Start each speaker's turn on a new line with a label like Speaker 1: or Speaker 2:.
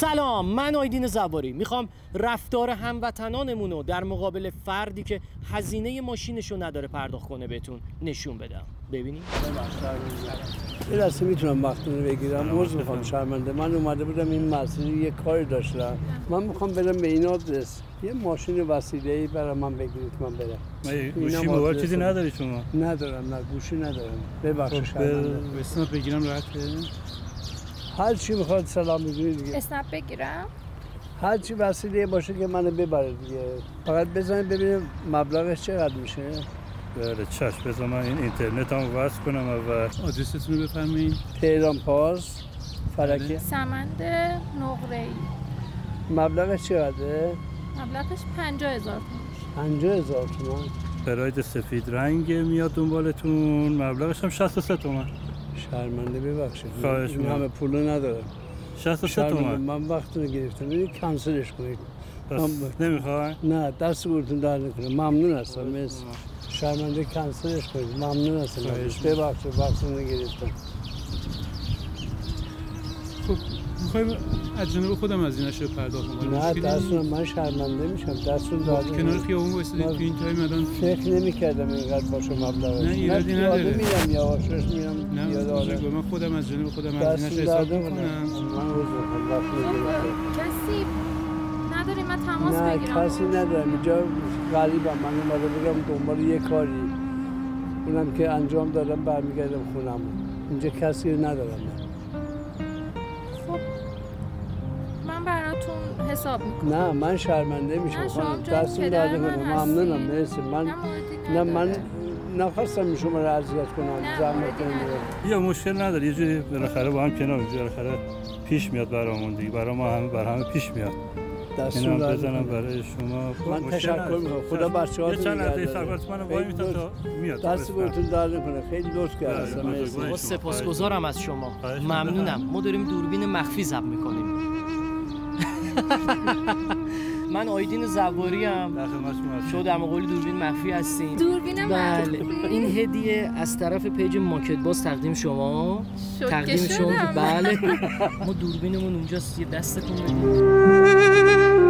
Speaker 1: سلام، من آیدین زواری. میخوام رفتار هموطنانمون رو در مقابل فردی که هزینه ماشینش رو نداره پرداخت کنه بهتون نشون بدم. ببینید.
Speaker 2: یه لحظه میتونم وقتتون رو بگیرم؟ عذر میخوام، شرمنده. من اومده بودم این مسیر یه کاری داشتم. من میخوام برم به این آدرس. یه ماشین وسیله‌ای برای من بگیرید من برم.
Speaker 3: گوشی موبایل چیزی نداری شما؟
Speaker 2: ندارم، نه گوشی ندارم. ببخشید شرمنده.
Speaker 3: اسنپ بگیرم راحته؟
Speaker 2: هر چی میخواد سلام بگیرید دیگه.
Speaker 4: اسنپ بگیرم؟
Speaker 2: هر چی وسیله باشه که منو ببره دیگه. فقط بزنید ببینیم مبلغش چقدر میشه.
Speaker 3: بله چشم، بذار من این اینترنت هم وصل کنم اول. آدرستون رو بفرمایید.
Speaker 2: تهران پارس فلکه
Speaker 4: سمند نقره‌ای.
Speaker 2: مبلغش چقدره؟
Speaker 4: مبلغش 50,000 تومان.
Speaker 2: 50,000 تومان.
Speaker 3: پراید سفید رنگ میاد دنبالتون، مبلغش هم 63 تومان.
Speaker 2: شرمنده ببخشید.
Speaker 3: خواهش
Speaker 2: این همه پولو ندارم.
Speaker 3: 63 تومان.
Speaker 2: من وقتتون گرفتم. اینو کنسلش کنید.
Speaker 3: نمیخوای؟
Speaker 2: نه دست گورتون در نکنه. ممنون هستم. مرسی. شرمنده کنسلش کنید. ممنون هستم. ببخشید وقتتون گرفتم.
Speaker 5: خب میخوایم از جانب خودم از اینش پرداخت کنم؟
Speaker 2: نه دستون من شرمنده میشم. دستون داد.
Speaker 5: کنار خیابون وایسادید تو این تایم الان
Speaker 2: فکر نمی‌کردم اینقدر باشه مبلغ.
Speaker 5: نه ایرادی نداره.
Speaker 2: میرم یواشش میرم.
Speaker 5: نه من خودم از جانب خودم از اینش حساب میکنم.
Speaker 2: من
Speaker 4: کسی نداری من تماس بگیرم؟
Speaker 2: نه کسی ندارم. اینجا غریبم. من اومده بودم دنبال یه کاری. اونم که انجام دادم برمیگردم خونم. اینجا کسی ندارم.
Speaker 4: خب من براتون حساب میکنم.
Speaker 2: نه من شرمنده میشم. دستون درد کنم. ممنونم. مرسی. من نخواستم شما رو اذیت کنم. زحمت نمیدم.
Speaker 3: یا مشکل نداره، یه جوری بالاخره با هم کنار میشیم. بالاخره پیش میاد برامون دیگه. برای ما همه پیش میاد.
Speaker 2: دستون درد
Speaker 3: بزنم برای شما.
Speaker 2: من تشکر میکنم. خدا بچه‌هاتون
Speaker 3: یه چند لحظه صبر کنید. من وای میتونم تا میاد.
Speaker 2: دستتون درد کنه. خیلی لطف کردید. مرسی.
Speaker 1: سپاسگزارم از شما. ممنونم. ما داریم دوربین مخفی ضبط میکنیم. من آیدین زواری ام. شما در مقابل دوربین مخفی هستین.
Speaker 4: دوربین مخفی.
Speaker 1: این هدیه از طرف پیج ماکت باز تقدیم شما.
Speaker 4: تقدیم شما.
Speaker 1: بله. ما دوربینمون اونجاست، یه دستتون بدید.